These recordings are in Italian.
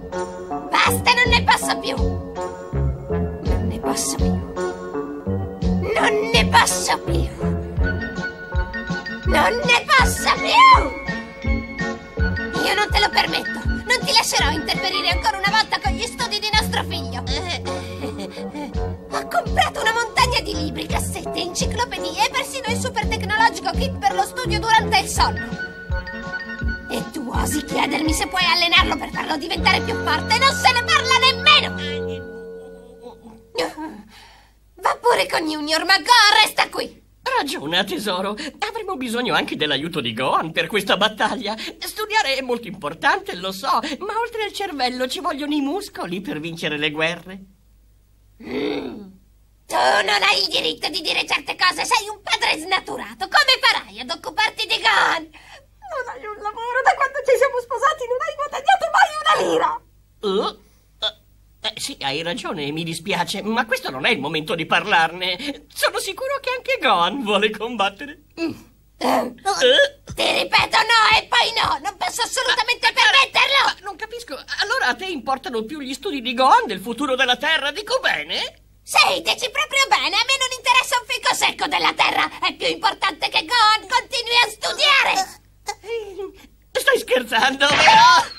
Basta, non ne posso più. Non ne posso più. Non ne posso più. Non ne posso più. Io non te lo permetto. Non ti lascerò interferire ancora una volta con gli studi di nostro figlio. Ho comprato una montagna di libri, cassette, enciclopedie e persino il super tecnologico kit per lo studio durante il sonno. E tu osi chiedermi se puoi allenarlo per farlo diventare più forte? Non se ne parla nemmeno! Va pure con Junior, ma Gohan resta qui! Ragiona, tesoro. Avremo bisogno anche dell'aiuto di Gohan per questa battaglia. Studiare è molto importante, lo so, ma oltre al cervello ci vogliono i muscoli per vincere le guerre. Tu non hai il diritto di dire certe cose, sei un padre snaturato. Come farai ad occuparti di Gohan? Non hai un lavoro, da quando ci siamo sposati non hai guadagnato mai una lira. Sì, hai ragione, mi dispiace, ma questo non è il momento di parlarne. Sono sicuro che anche Gohan vuole combattere. Ti ripeto no e poi no, non posso assolutamente permetterlo. Ma non capisco, allora a te importano più gli studi di Gohan del futuro della Terra, dico bene? Sì, dici proprio bene, a me non interessa un fico secco della Terra. È più importante che Gohan continui a studiare. Stai scherzando, vero?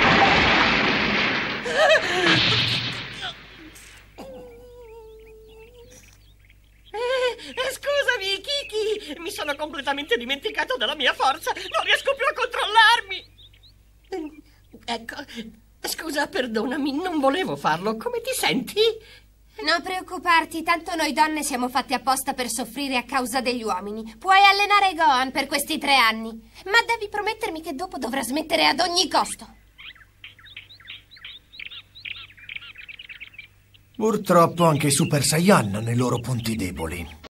Scusami, Kiki, mi sono completamente dimenticato della mia forza, non riesco più a controllarmi. Ecco, scusa, perdonami, non volevo farlo, come ti senti? Non preoccuparti, tanto noi donne siamo fatte apposta per soffrire a causa degli uomini. Puoi allenare Gohan per questi 3 anni, ma devi promettermi che dopo dovrà smettere ad ogni costo. Purtroppo anche i Super Saiyan hanno i loro punti deboli.